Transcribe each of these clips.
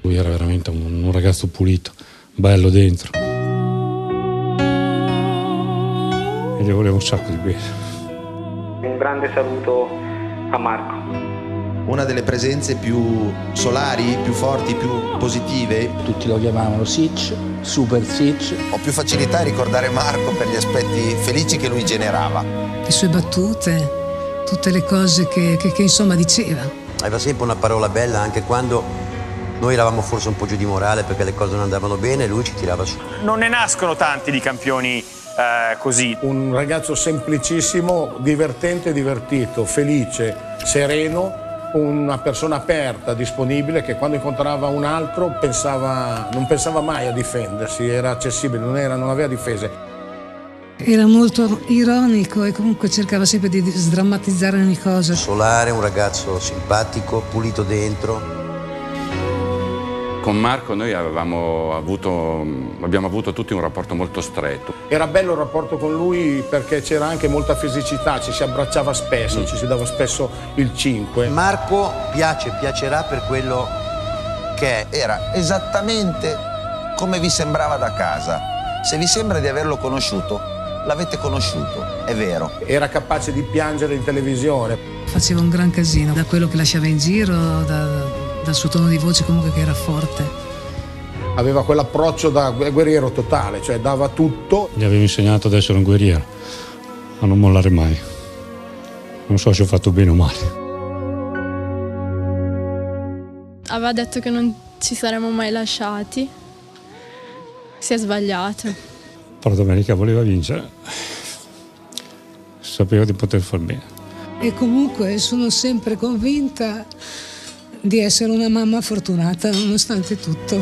Lui era veramente un ragazzo pulito, bello dentro. E gli volevo un sacco di bene. Un grande saluto a Marco. Una delle presenze più solari, più forti, più positive. Tutti lo chiamavano Sitch, Super Sitch. Ho più facilità a ricordare Marco per gli aspetti felici che lui generava. Le sue battute, tutte le cose che insomma diceva. Aveva sempre una parola bella anche quando noi eravamo forse un po' giù di morale perché le cose non andavano bene e lui ci tirava su. Non ne nascono tanti di campioni così. Un ragazzo semplicissimo, divertente, divertito, felice, sereno. Una persona aperta, disponibile, che quando incontrava un altro non pensava mai a difendersi, era accessibile, non aveva difese. Era molto ironico e comunque cercava sempre di sdrammatizzare ogni cosa. Solare, un ragazzo simpatico, pulito dentro. Con Marco noi abbiamo avuto tutti un rapporto molto stretto. Era bello il rapporto con lui perché c'era anche molta fisicità, ci si abbracciava spesso, ci si dava spesso il 5. Marco piacerà per quello che era esattamente come vi sembrava da casa. Se vi sembra di averlo conosciuto, l'avete conosciuto, è vero. Era capace di piangere in televisione. Faceva un gran casino, da quello che lasciava in giro, dal suo tono di voce comunque che era forte. Aveva quell'approccio da guerriero totale, cioè dava tutto. Gli avevo insegnato ad essere un guerriero, a non mollare mai. Non so se ho fatto bene o male. Aveva detto che non ci saremmo mai lasciati. Si è sbagliato. Però domenica voleva vincere. Sapeva di poter far bene. E comunque sono sempre convinta di essere una mamma fortunata nonostante tutto.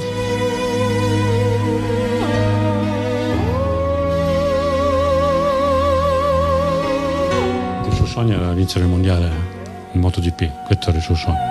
Il suo sogno era vincere il mondiale in MotoGP, questo era il suo sogno.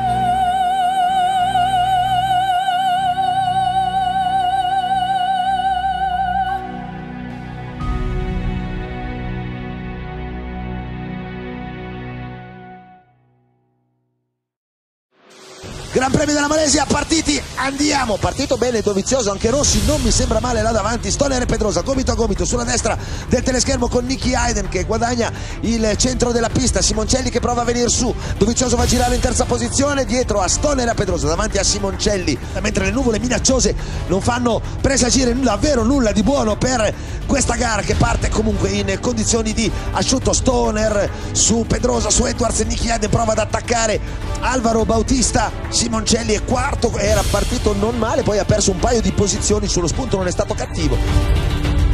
Gran Premio della Malesia, partiti, andiamo, partito bene Dovizioso, anche Rossi non mi sembra male là davanti, Stoner e Pedrosa gomito a gomito sulla destra del teleschermo con Nicky Hayden che guadagna il centro della pista, Simoncelli che prova a venire su, Dovizioso va a girare in terza posizione dietro a Stoner e a Pedrosa, davanti a Simoncelli, mentre le nuvole minacciose non fanno presagire davvero nulla di buono per questa gara che parte comunque in condizioni di asciutto. Stoner su Pedrosa, su Edwards, Nicky Hayden prova ad attaccare Alvaro Bautista, Simoncelli è quarto, era partito non male, poi ha perso un paio di posizioni, sullo spunto non è stato cattivo.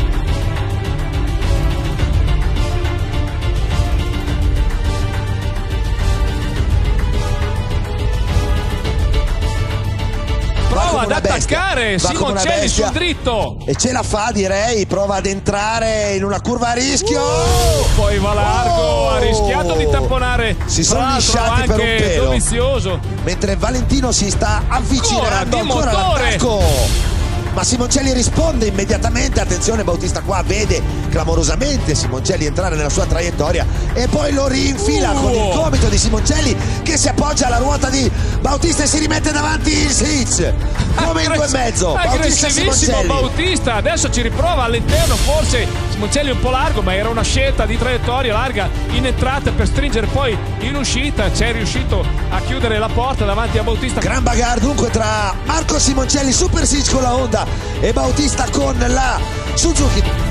Prova ad attaccare Simoncelli sul dritto e ce la fa, direi, prova ad entrare in una curva a rischio, poi va largo, ha rischiato di tamponare, si sono lisciati per un pelo Dovizioso, mentre Valentino si sta avvicinando ancora all'attacco, ma Simoncelli risponde immediatamente. Attenzione, Bautista qua vede clamorosamente Simoncelli entrare nella sua traiettoria e poi lo rinfila con il gomito di Simoncelli che si appoggia alla ruota di Bautista e si rimette davanti il Sitch come in 2,5. Aggressivissimo Bautista, adesso ci riprova all'interno, forse Simoncelli un po' largo, ma era una scelta di traiettoria larga in entrata per stringere poi in uscita, c'è riuscito a chiudere la porta davanti a Bautista. Gran bagarre dunque tra Marco Simoncelli, Super Sitch con la Honda e Bautista con la Suzuki.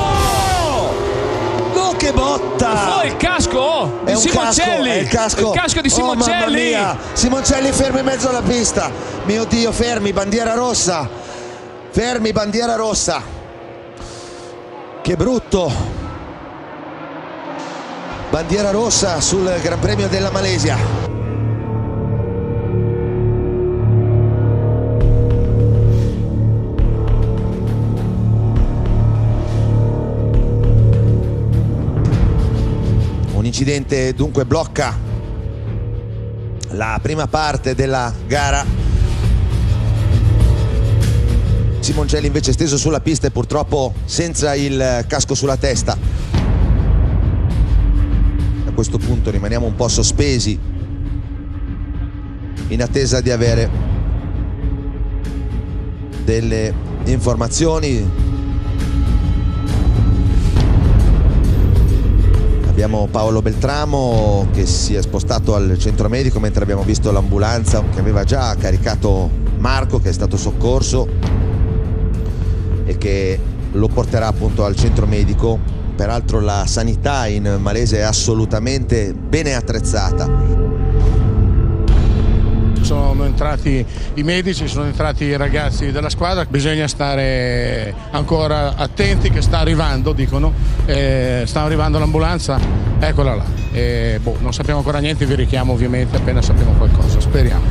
Simoncelli, è il casco fischio di Simoncelli. Mamma mia, Simoncelli fermo in mezzo alla pista. Mio Dio, fermi, bandiera rossa. Fermi, bandiera rossa. Che brutto. Bandiera rossa sul Gran Premio della Malesia. Un incidente dunque blocca la prima parte della gara. Simoncelli invece steso sulla pista e purtroppo senza il casco sulla testa. A questo punto rimaniamo un po' sospesi in attesa di avere delle informazioni. Abbiamo Paolo Beltramo che si è spostato al centro medico, mentre abbiamo visto l'ambulanza che aveva già caricato Marco, che è stato soccorso e che lo porterà appunto al centro medico. Peraltro la sanità in Malesia è assolutamente bene attrezzata. Sono entrati i medici, sono entrati i ragazzi della squadra, bisogna stare ancora attenti che sta arrivando, dicono, sta arrivando l'ambulanza, eccola là. Non sappiamo ancora niente, vi richiamo ovviamente appena sappiamo qualcosa, speriamo.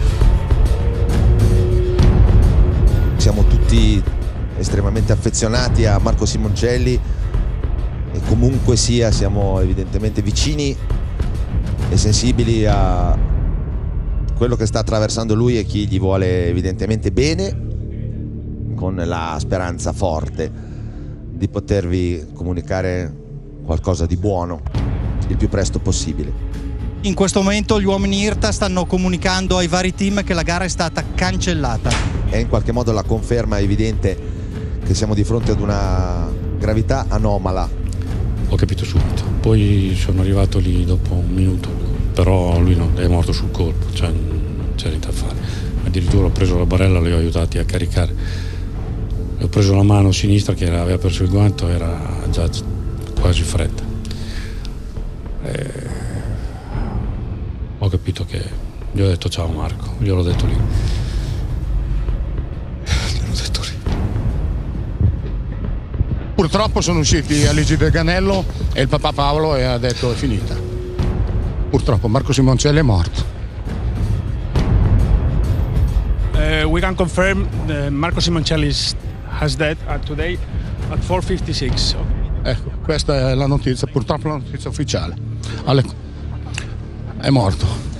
Siamo tutti estremamente affezionati a Marco Simoncelli e comunque sia siamo evidentemente vicini e sensibili a quello che sta attraversando lui e chi gli vuole evidentemente bene, con la speranza forte di potervi comunicare qualcosa di buono il più presto possibile. In questo momento gli uomini IRTA stanno comunicando ai vari team che la gara è stata cancellata. È in qualche modo la conferma evidente che siamo di fronte ad una gravità anomala. Ho capito subito, poi sono arrivato lì dopo un minuto, però lui non è morto sul colpo, cioè non c'è niente da fare. Addirittura ho preso la barella, li ho aiutati a caricare. Ho preso la mano sinistra che aveva perso il guanto, era già quasi fredda. Ho capito che gli ho detto ciao Marco, gliel'ho detto lì. Gliel'ho detto lì. Purtroppo sono usciti Aligi del Ganello e il papà Paolo e ha detto è finita. Purtroppo Marco Simoncelli è morto. We can confirm Marco Simoncelli has died today at 4:56. Ecco, questa è la notizia, purtroppo la notizia ufficiale. È morto.